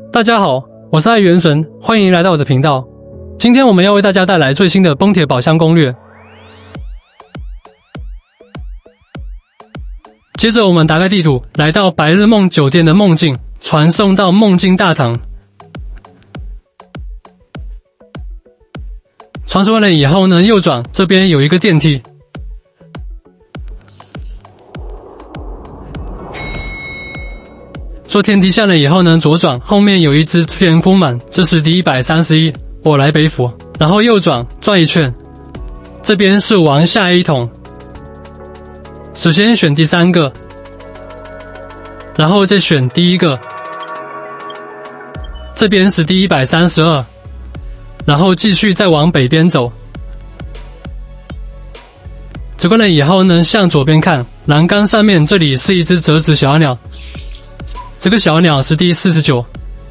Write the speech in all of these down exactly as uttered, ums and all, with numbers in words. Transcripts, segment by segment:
大家好，我是爱元神，欢迎来到我的频道。今天我们要为大家带来最新的崩铁宝箱攻略。接着我们打开地图，来到白日梦酒店的梦境，传送到梦境大堂。传送完了以后呢，右转，这边有一个电梯。坐电梯下来以后呢，左转，后面有一只天空满，这是第一百三十一，我来北府。然后右转，转一圈，这边是往下一桶。首先选第三个，然后再选第一个，这边是第一百三十二，然后继续再往北边走。走过来以后呢，向左边看，栏杆上面这里是一只折纸小鸟。这个小鸟是第四十九，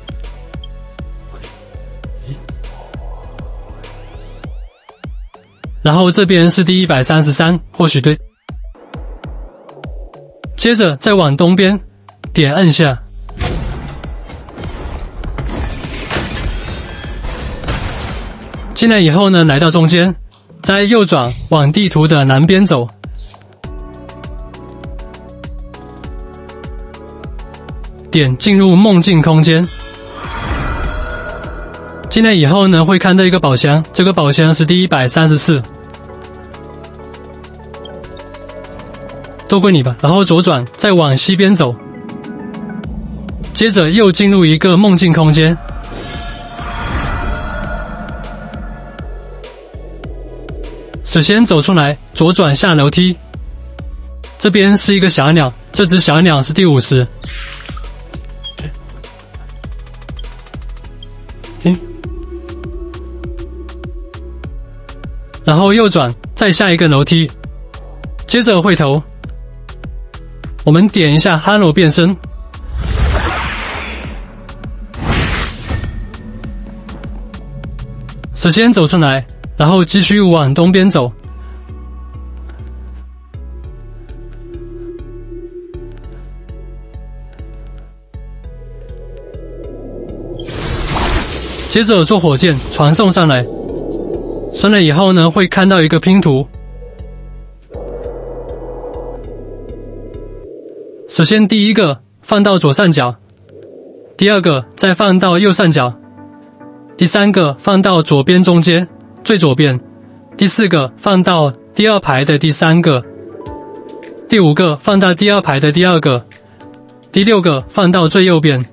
然后这边是第一百三十三，或许对。接着再往东边，点按下，进来以后呢，来到中间，再右转往地图的南边走。点进入梦境空间，进来以后呢，会看到一个宝箱，这个宝箱是第一百三十四，都归你吧。然后左转，再往西边走，接着又进入一个梦境空间，首先走出来，左转下楼梯，这边是一个小鸟，这只小鸟是第五十。然后右转，再下一个楼梯，接着回头，我们点一下哈罗变身，首先走出来，然后继续往东边走，接着坐火箭传送上来。上来以后呢，会看到一个拼图。首先第一个放到左上角，第二个再放到右上角，第三个放到左边中间最左边，第四个放到第二排的第三个，第五个放到第二排的第二个，第六个放到最右边，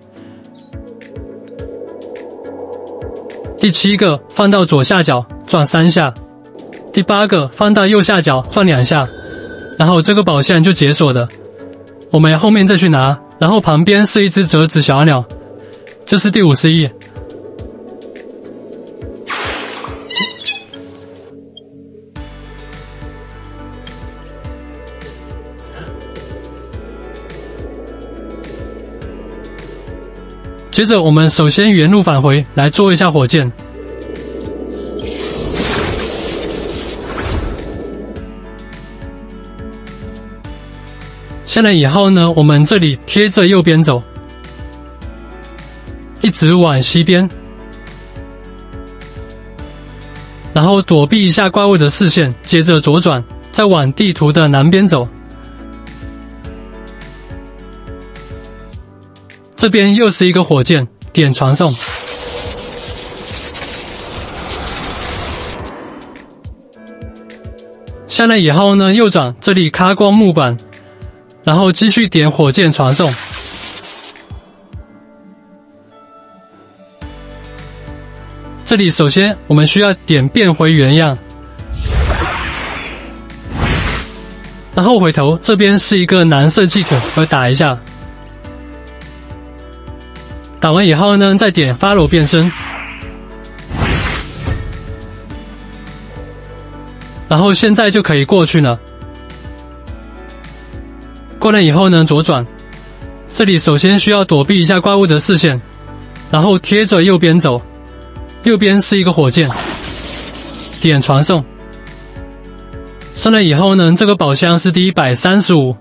第七个放到左下角转三下，第八个放到右下角转两下，然后这个宝箱就解锁的，我们后面再去拿。然后旁边是一只折纸小鸟，这是第五十一。接着我们首先原路返回，来做一下火箭。下来以后呢，我们这里贴着右边走，一直往西边，然后躲避一下怪物的视线，接着左转，再往地图的南边走。这边又是一个火箭，点传送。下来以后呢，右转，这里开光木板，然后继续点火箭传送。这里首先我们需要点变回原样，然后回头，这边是一个蓝色气球，我打一下。打完以后呢，再点发罗变身，然后现在就可以过去了。过来以后呢，左转，这里首先需要躲避一下怪物的视线，然后贴着右边走，右边是一个火箭，点传送。上来以后呢，这个宝箱是第一百三十五。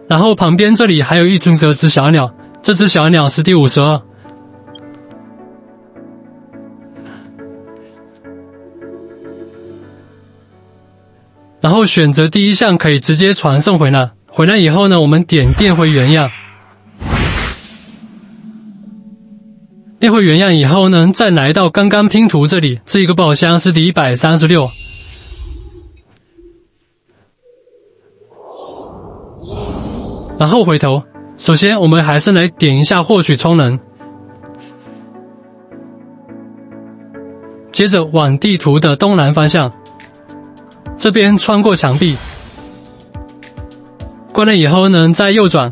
然后旁边这里还有一只格子小鸟，这只小鸟是第五十二。然后选择第一项可以直接传送回来，回来以后呢，我们点变回原样。变回原样以后呢，再来到刚刚拼图这里，这一个宝箱是第一百三十六。然后回头，首先我们还是来点一下获取充能，接着往地图的东南方向，这边穿过墙壁，关了以后呢，再右转，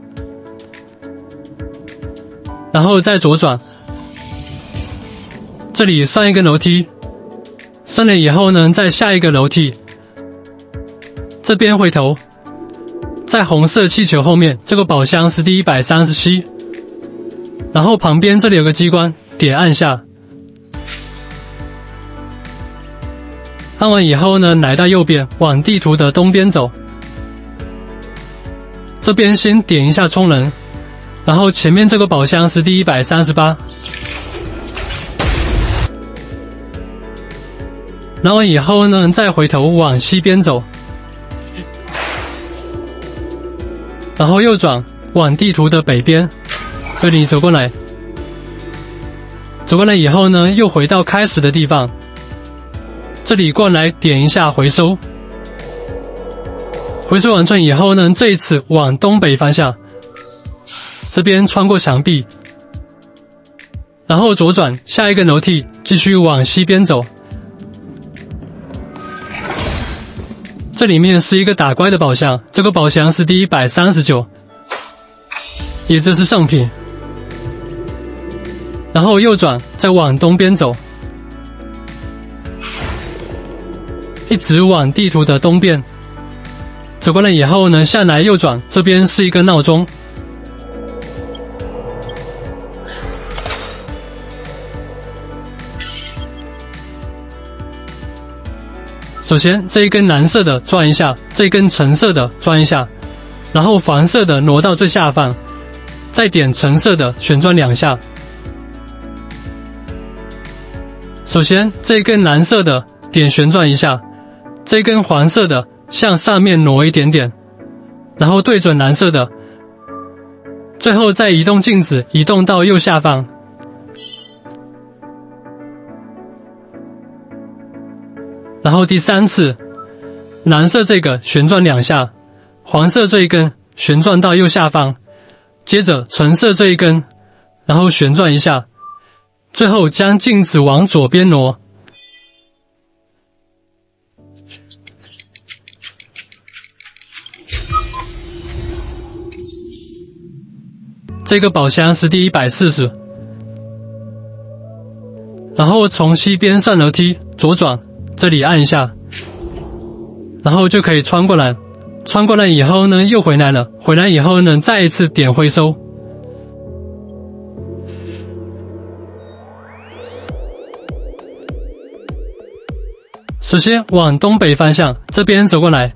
然后再左转，这里上一个楼梯，上了以后呢，再下一个楼梯，这边回头。在红色气球后面，这个宝箱是第一百三十七，然后旁边这里有个机关，点按下，按完以后呢，来到右边，往地图的东边走，这边先点一下充能，然后前面这个宝箱是第一百三十八，拿完以后呢，再回头往西边走。然后右转往地图的北边，这里走过来，走过来以后呢，又回到开始的地方，这里过来点一下回收，回收完成以后呢，这一次往东北方向，这边穿过墙壁，然后左转下一个楼梯，继续往西边走。这里面是一个打怪的宝箱，这个宝箱是第一百三十九，也就是圣品。然后右转，再往东边走，一直往地图的东边。走过来以后呢，下来右转，这边是一个闹钟。首先这一根蓝色的转一下，这一根橙色的转一下，然后黄色的挪到最下方，再点橙色的旋转两下。首先这一根蓝色的点旋转一下，这一根黄色的向上面挪一点点，然后对准蓝色的，最后再移动镜子移动到右下方。然后第三次，蓝色这个旋转两下，黄色这一根旋转到右下方，接着橙色这一根，然后旋转一下，最后将镜子往左边挪。这个宝箱是第一百四十，然后从西边上楼梯，左转。这里按一下，然后就可以穿过来。穿过来以后呢，又回来了。回来以后呢，再一次点回收。首先往东北方向这边走过来，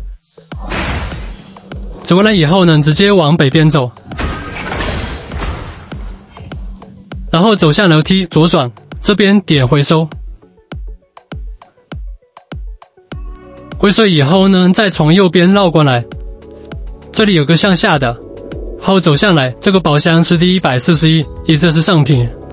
走过来以后呢，直接往北边走，然后走向楼梯，左转，这边点回收。回收以后呢，再从右边绕过来，这里有个向下的，然后走向来，这个宝箱是第一百四十一，也就是上品。